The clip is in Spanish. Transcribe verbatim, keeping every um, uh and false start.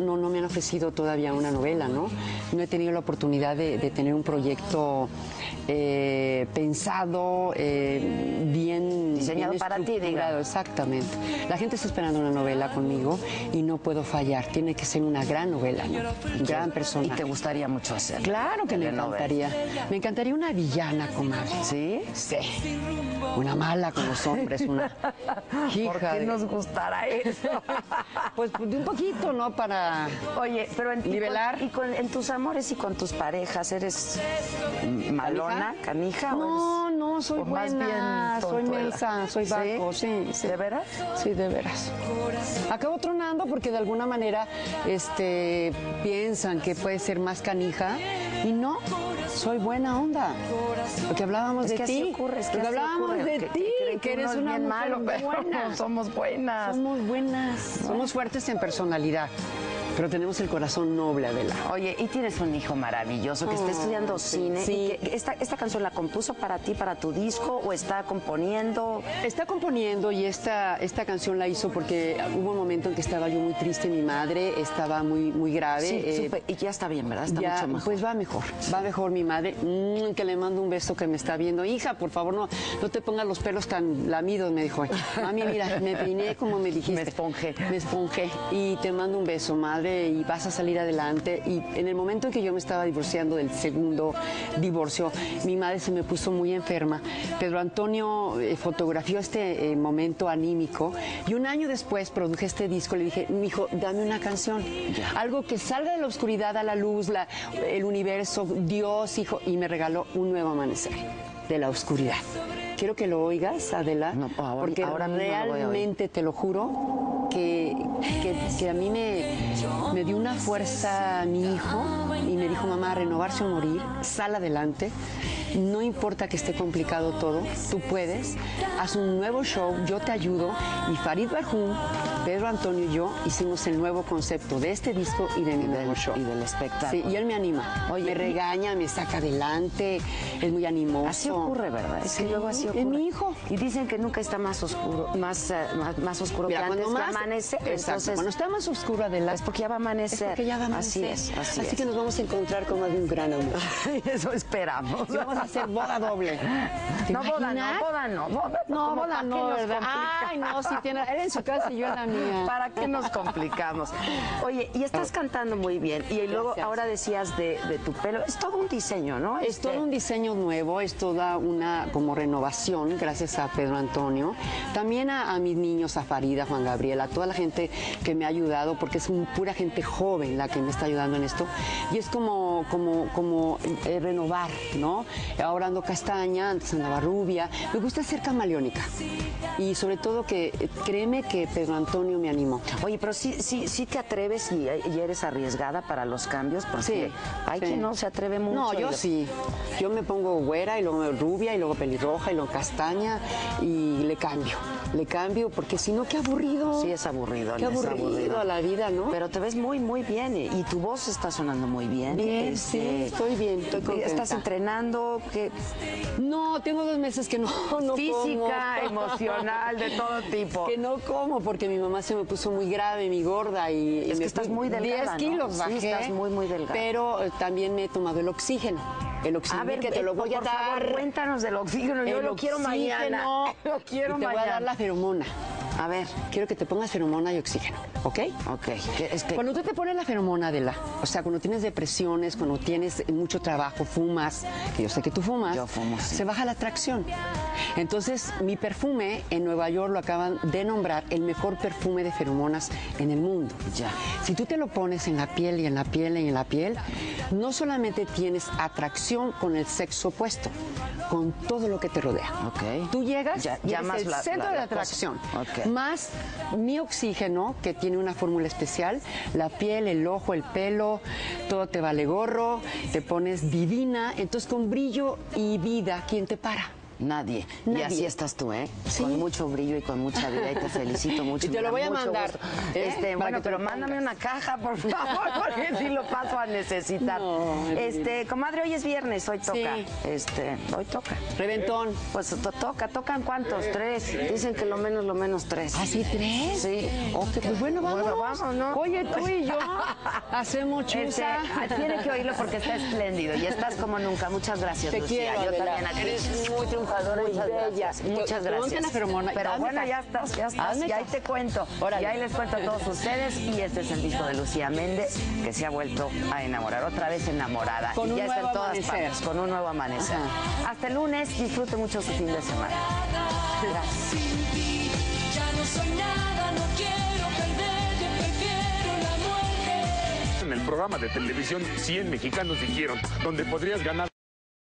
no, no me han ofrecido todavía una novela, ¿no? No he tenido la oportunidad de, de tener un proyecto eh, pensado, eh, bien diseñado bien para ti, digamos. Exactamente. La gente está esperando una novela conmigo y no puedo fallar. Tiene que ser una gran novela, ¿no? Gran persona. ¿Y te gustaría mucho hacer? Claro que me encantaría. Me encantaría una villana, comadre. ¿Sí? Sí. Una mala con los hombres, una hija. ¿Por qué de... nos gustará eso? Pues de un poquito, ¿no? Para Oye, pero en, nivelar. Y, con, y con, en tus amores y con tus parejas, ¿eres malona, canija? No, eres, no, soy buena, más bien soy mensa, soy bajo, ¿Sí? Sí, sí. ¿De veras? Sí, de veras. Acabo tronando porque de alguna manera este, piensan que puede ser más canija y no, soy buena onda. Porque hablábamos es de que ti. Así ocurre, es que porque así hablábamos ocurre, de que, ti, que, que, que eres una bien mujer malo, pero buena. Somos buenas. Somos buenas, ¿no? Somos fuertes en personalidad. Pero tenemos el corazón noble, Adela. Oye, y tienes un hijo maravilloso que oh, está estudiando sí, cine. Sí. Y que esta, ¿Esta canción la compuso para ti, para tu disco, o está componiendo? Está componiendo y esta, esta canción la hizo porque hubo un momento en que estaba yo muy triste, mi madre estaba muy, muy grave. Sí, eh, supe, y ya está bien, ¿verdad? Está ya, mucho mejor. Pues va mejor, va mejor mi madre. Mm, que le mando un beso que me está viendo. Hija, por favor, no, no te pongas los pelos tan lamidos, me dijo. Mami, mira, me peiné como me dijiste. Me esponjé. Me esponjé. Y te mando un beso, madre, y vas a salir adelante. Y en el momento en que yo me estaba divorciando del segundo divorcio, mi madre se me puso muy enferma. Pedro Antonio eh, fotografió este eh, momento anímico y un año después produje este disco. Le dije, mijo, dame una canción, algo que salga de la oscuridad a la luz, la, el universo, Dios, hijo, y me regaló Un Nuevo Amanecer de la oscuridad. Quiero que lo oigas, Adela, no, ahora, porque ahora realmente te lo juro que, que, que a mí me, me dio una fuerza mi hijo y me dijo, mamá, renovarse o morir, sal adelante. No importa que esté complicado todo, tú puedes, haz un nuevo show, yo te ayudo. Y Farid Barjum, Pedro Antonio y yo hicimos el nuevo concepto de este disco y de mi nuevo show. Y del espectáculo. Sí, y él me anima, Oye, me regaña, me saca adelante, es muy animoso. Así ocurre, ¿verdad? Es sí, que luego así ocurre. Es mi hijo. Y dicen que nunca está más oscuro, más, uh, más, más oscuro Mira, que antes más, que amanece. Exacto, entonces, cuando está más oscuro, Adela, es porque ya va a amanecer. Es porque ya va a amanecer. Así es, así, así es. que nos vamos a encontrar con más de un gran amor. Eso esperamos. Y vamos a hacer boda doble. No, boda no, boda no, boda no, boda no, ¿verdad? Ay, no, si tiene, él en su casa y yo en la mía. ¿Para qué nos complicamos? Oye, y estás cantando muy bien, y luego Gracias. Ahora decías de, de tu pelo, es todo un diseño, ¿no? Es este... todo un diseño nuevo, es toda una como renovación, gracias a Pedro Antonio, también a, a mis niños, a Farida, Juan Gabriel, a toda la gente que me ha ayudado, porque es un, pura gente joven la que me está ayudando en esto, y es como, como, como eh, renovar, ¿no? Ahora ando castaña, antes andaba rubia, me gusta ser camaleónica, y sobre todo que, créeme que Pedro Antonio me animó. Oye, pero sí, sí, sí te atreves y, y eres arriesgada para los cambios, porque sí, hay sí. quien no se atreve mucho. No, yo sí. Yo me pongo güera y luego rubia y luego pelirroja y luego castaña y le cambio. Le cambio porque si no, qué aburrido. Sí, es aburrido. Qué aburrido, es aburrido a la vida, ¿no? Pero te ves muy, muy bien y tu voz está sonando muy bien. Bien, este, sí, estoy bien, estoy contenta. ¿Estás entrenando? ¿Qué? No, tengo dos meses que no, no Física, como. emocional, de todo tipo. Que no como porque mi mamá se me puso muy grave, mi gorda y... Es y que me estás muy delgada, diez kilos ¿no? bajé. Sí, estás muy, muy delgada. Pero eh, también me he tomado el oxígeno. El oxígeno, a ver, que te lo voy a por dar. Favor, cuéntanos del oxígeno, yo el lo quiero oxígeno, mañana. Lo quiero y te mañana. voy a dar la feromona. A ver. Quiero que te pongas feromona y oxígeno, ¿ok? Ok. Es que... Cuando tú te pones la feromona, Adela, o sea, cuando tienes depresiones, cuando tienes mucho trabajo, fumas, que yo sé que tú fumas, yo fumo, sí. Se baja la atracción. Entonces, mi perfume en Nueva York lo acaban de nombrar el mejor perfume de feromonas en el mundo. Ya. Si tú te lo pones en la piel y en la piel y en la piel, no solamente tienes atracción con el sexo opuesto, con todo lo que te rodea. Okay. Tú llegas ya, y ya eres más el la, centro la, de la atracción. Okay. Más mi oxígeno, que tiene una fórmula especial, la piel, el ojo, el pelo, todo te vale gorro, te pones divina, entonces con brillo y vida, ¿quién te para? Nadie. Nadie. Y así estás tú, ¿eh? Sí. Con mucho brillo y con mucha vida y te felicito mucho. Y te me lo da voy a mucho mandar, gusto. ¿eh? Este, Para bueno, que te pero lo mándame pongas. una caja, por favor, porque si lo paso a necesitar. No, este, comadre, hoy es viernes, hoy toca. Sí. Este, hoy toca. Reventón. Pues to- toca, tocan cuántos, tres. Dicen que lo menos, lo menos tres. ¿Ah, sí, tres? Sí. Ok, pues bueno, vamos. Bueno, vamos, ¿no? Oye, tú y yo hacemos Este, chuza. tiene que oírlo porque está espléndido y estás como nunca. Muchas gracias, Te Lucía. quiero, Yo Adela. también a ti. Eres muy triunfadora, Muy muchas bella. gracias. Muchas Te- te gracias. montan la feromona. Pero Hazme bueno, caso. ya estás, ya estás. Hazme Y ahí caso. te cuento. Órale. Y ahí les cuento a todos ustedes. Y este es el disco de Lucía Méndez, que se ha vuelto a enamorar. Otra vez enamorada. Con y un ya está en nuevo todas amanecer. partes. Con un nuevo amanecer. Ajá. Hasta el lunes. Disfrute mucho su fin de semana. Gracias. Sin ti ya no soy nada, no quiero perderte, prefiero la muerte. En el programa de televisión cien mexicanos dijeron, donde podrías ganar